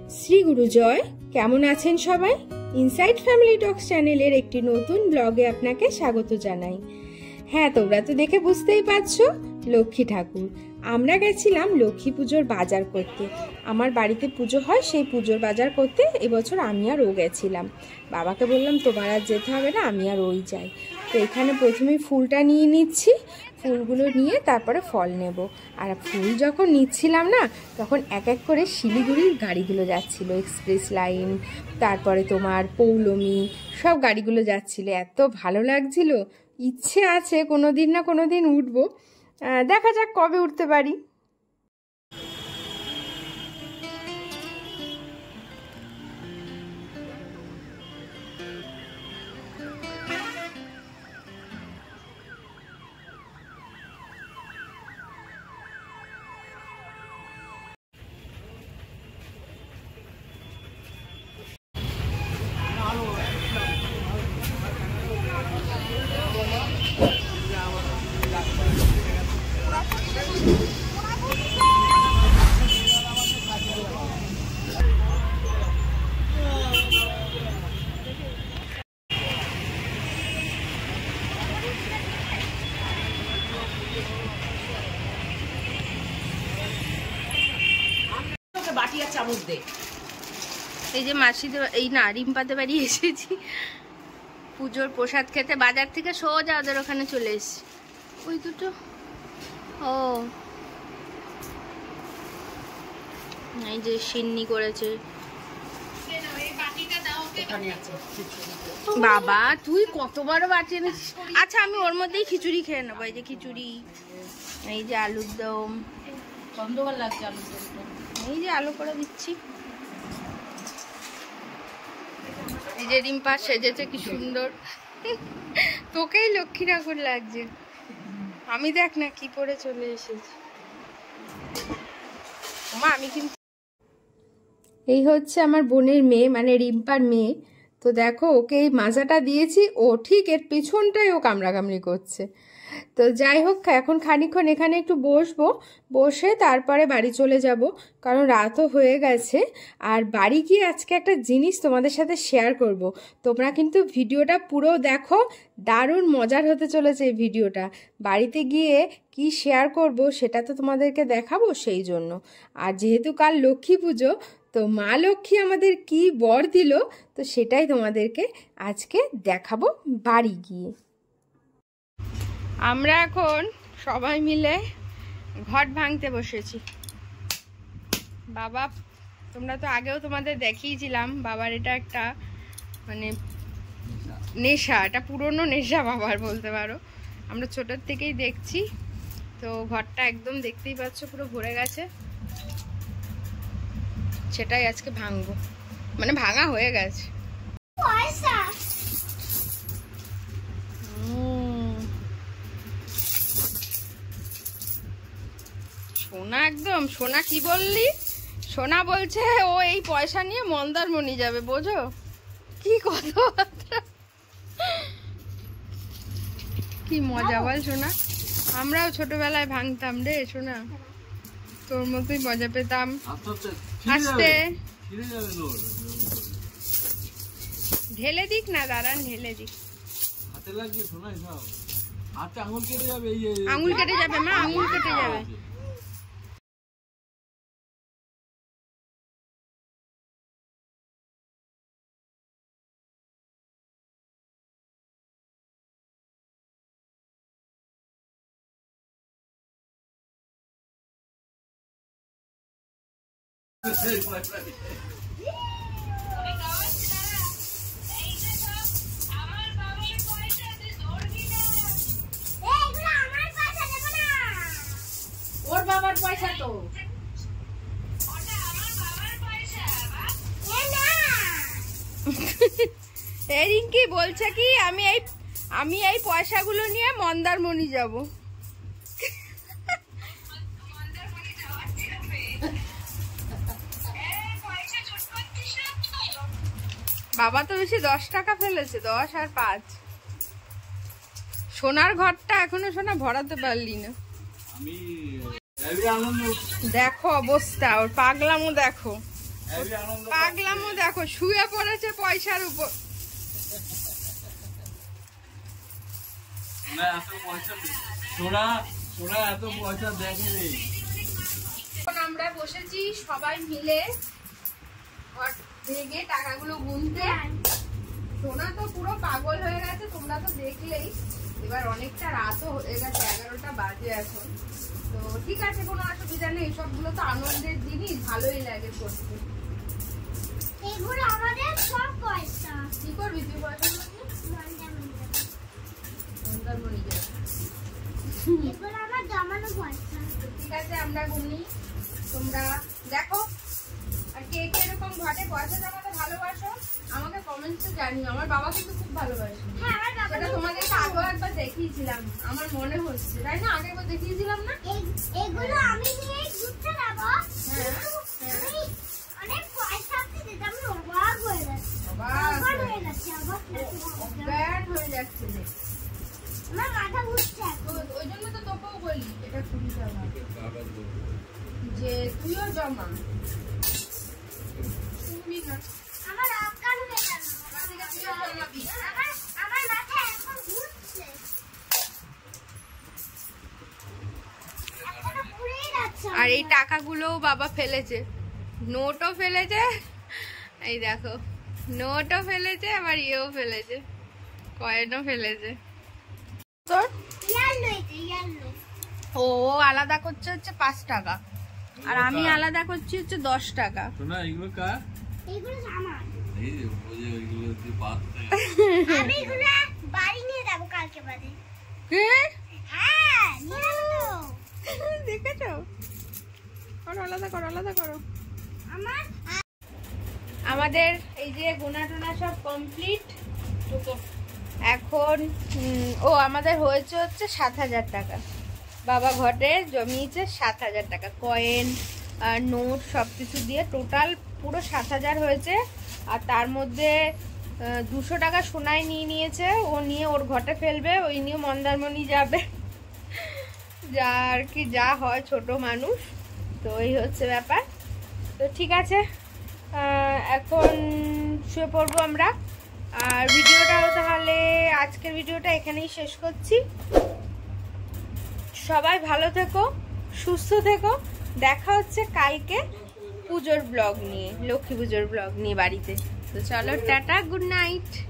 শ্রী গুরু জয়। কেমন আছেন সবাই? ইনসাইড ফ্যামিলি টক্স চ্যানেলের একটি নতুন ব্লগে আপনাকে স্বাগত জানাই। হ্যাঁ, তোমরা তো দেখে বুঝতেই পারছো, লক্ষ্মী ঠাকুর। আমরা গেছিলাম লক্ষ্মী পুজোর বাজার করতে। আমার বাড়িতে পুজো হয়, সেই পুজোর বাজার করতে এবছর আমি আর ও গেছিলাম। বাবাকে বললাম তোমার আর যেতে হবে না, আমি আর ওই যাই। তো এখানে প্রথমে ফুলটা নিয়ে নিচ্ছি, ফুলগুলো নিয়ে তারপরে ফল নেব। আর ফুল যখন নিচ্ছিলাম না, তখন এক এক করে শিলিগুড়ির গাড়িগুলো যাচ্ছিল, এক্সপ্রেস লাইন, তারপরে তোমার পৌলমী, সব গাড়িগুলো যাচ্ছিল। এত ভালো লাগছিল, ইচ্ছে আছে কোনো দিন না কোনো দিন উঠবো। দেখা যাক কবে উঠতে পারি। এই যে মাসিদের, এই না রিম্পাতে বাড়ি এসেছি পুজোর প্রসাদ খেতে। বাজার থেকে সোজা ওদের ওখানে চলে এসেছি। ওই দুটো ও এই যে সিন্নি করেছে। বাবা তুই কত বড় বাটি এনেছিস। আচ্ছা, আমি ওর মধ্যেই খিচুড়ি খেয়ে নেবো। এই যে খিচুড়ি, এই যে আলুর দম, গন্ধকার লাগছে আলুর দমটা। এই যে আলু করে দিচ্ছি। এই যে রিম্পা সেজেছে কি সুন্দর, তোকেই লক্ষ্মী ঠাকুর লাগছে। আমি দেখ না কি পরে চলে এসেছি। আমি কিন্তু এই হচ্ছে আমার বোনের মেয়ে, মানে রিম্পার মেয়ে। তো দেখো, ওকে এই মাজাটা দিয়েছি, ও ঠিক এর পেছনটাই ও কামড়াকামড়ি করছে। তো যাই হোক, এখন খানিকক্ষণ এখানে একটু বসবো, বসে তারপরে বাড়ি চলে যাব, কারণ রাতও হয়ে গেছে। আর বাড়ি গিয়ে আজকে একটা জিনিস তোমাদের সাথে শেয়ার করব। তোমরা কিন্তু ভিডিওটা পুরো দেখো, দারুণ মজার হতে চলেছে এই ভিডিওটা। বাড়িতে গিয়ে কি শেয়ার করব সেটা তো তোমাদেরকে দেখাবো, সেই জন্য। আর যেহেতু কাল লক্ষ্মী পুজো, তো মা লক্ষ্মী আমাদের কি বর দিল, তো সেটাই তোমাদেরকে আজকে দেখাবো বাড়ি গিয়ে। আমরা এখন সবাই মিলে ঘট ভাঙতে বসেছি। বাবা, তোমরা তো আগেও তোমাদের দেখিয়েছিলাম, বাবার এটা একটা মানে নেশা, এটা পুরনো নেশা বাবার বলতে পারো। আমরা ছোটোর থেকেই দেখছি। তো ঘরটা একদম দেখতেই পাচ্ছ পুরো ভরে গেছে, সেটাই আজকে ভাঙবো, মানে ভাঙা হয়ে গেছে। সোনা একদম, সোনা কি বললি? সোনা বলছে ও এই পয়সা নিয়ে মন্দারমণি যাবে, বোঝো কি কথাবার্তা, কি মজা বল সোনা। আমরাও ছোটবেলায় ভাঙতাম রে সোনা, তোর মতোই মজা পেতাম। আস্তে ঢেলে দিক না, দাঁড়ান ঢেলে দিক। আঙুল কেটে যাবে মা, আঙুল কেটে যাবে। ওর বাবার পয়সা তো, রিঙ্কি বলছে কি আমি এই পয়সাগুলো নিয়ে মন্দারমণি যাব। বাবা তো বেশি 10 টাকা ফেলেছে, 10 আর 5। সোনার ঘরটা এখনো সোনা ভরাতে পারলি না। দেখো অবস্থা ওর, পাগলামো দেখো। পাগলামো দেখো, শুয়ে পড়েছে পয়সার উপর। আমরা বসেছি সবাই মিলে ভেঙে টাকাগুলো গুনতে। সোনা তো পুরো পাগল হয়ে গেছে, তোমরা তো দেখলেই। এবার অনেকটা রাতও হয়ে গেছে, 11টা বাজে এখন। তো ঠিক আছে, কোনো অসুবিধা নেই, সবগুলো তো আনন্দের জিনিস, ভালোই লাগে করতে। এগুলো আমাদের সব পয়সা। কি করবি তুই পয়সা? এগুলো আমার জমানো পয়সা। ঠিক আছে, আমরা গুনি, তোমরা দেখো। আর কে কে এরকম ঘটে পয়সা জমাতে ভালোবাসো আমাকে কমেন্টসে জানিও। আমার বাবা কিন্তু খুব ভালোবাসে। হ্যাঁ, আমার বাবা। সেটা তোমাদেরকে আগেও একবার দেখিয়েছিলাম আমার মনে হচ্ছে, তাই না? আগে একবার দেখিয়েছিলাম না? এগুলো আমি নিয়ে ঘুরতে যাবো। হ্যাঁ, আমি অনেক পয়সা দিতে যাব, অবাক হয়ে যাচ্ছে। অবাক হয়ে যাচ্ছে। ব্যাড হয়ে যাচ্ছে রে। আমার মাথা ঘুরছে এখন। ওই জন্য তো তোকেও বলি এটা খুবই জমা, যে তুইও জমা। আমার অজ্ঞান হয়ে গেল। আমার মাথা এখন ঘুরছে। আর এই টাকাগুলোও বাবা ফেলেছে, নোটও ফেলেছে। এই দেখো, নোটও ফেলেছে, আবার ইয়েও ফেলেছে, কয়েনও ফেলেছে। তোর ও আলাদা করছে হচ্ছে 5 টাকা, আর আমি আলাদা করছি হচ্ছে 10 টাকা। আমি এগুলো বাড়ি নিয়ে যাবো কালকে বাদে। দেখেছো? আলাদা করো, আলাদা করো। আমাদের এই যে গোনা টোনা সব কমপ্লিট এখন। আমাদের হয়েছে হচ্ছে 7,000 টাকা। বাবা ঘটে জমিয়েছে 7,000 টাকা, কয়েন আর নোট সবকিছু দিয়ে টোটাল পুরো 7,000 হয়েছে। আর তার মধ্যে 200 টাকা সোনায় নিয়ে নিয়েছে, ও নিয়ে ওর ঘটে ফেলবে, ওই নিয়ে মন্দারমণি যাবে। যা আর কি, যা হয়, ছোট মানুষ তো, এই হচ্ছে ব্যাপার। তো ঠিক আছে, এখন শুয়ে পড়বো আমরা। আর ভিডিওটাও তাহলে, আজকের ভিডিওটা এখানেই শেষ করছি। সবাই ভালো থেকো, সুস্থ থেকো। দেখা হচ্ছে কালকে পুজোর ব্লগ নিয়ে, লক্ষ্মী পুজোর ব্লগ নিয়ে বাড়িতে। তো চলো, টাটা, গুড নাইট।